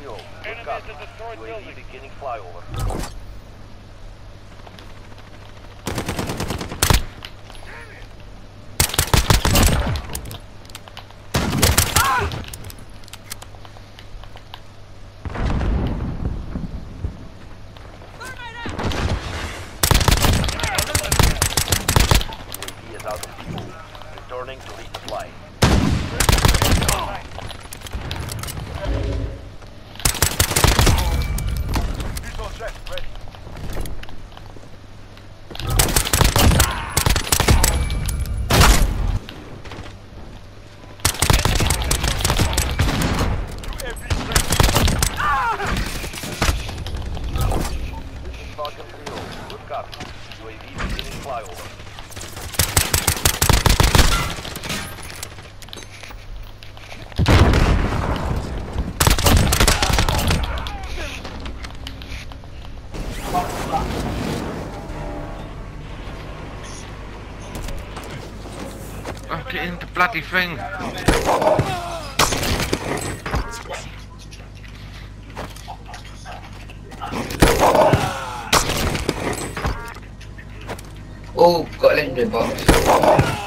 3-0. Good copy. UAV beginning flyover. UAV is out of fuel. Returning to resupply. Visual check ready. This is Falcon 3-0. Good copy. UAV beginning flyover. Oh, get in the bloody thing! Oh, got a legendary box.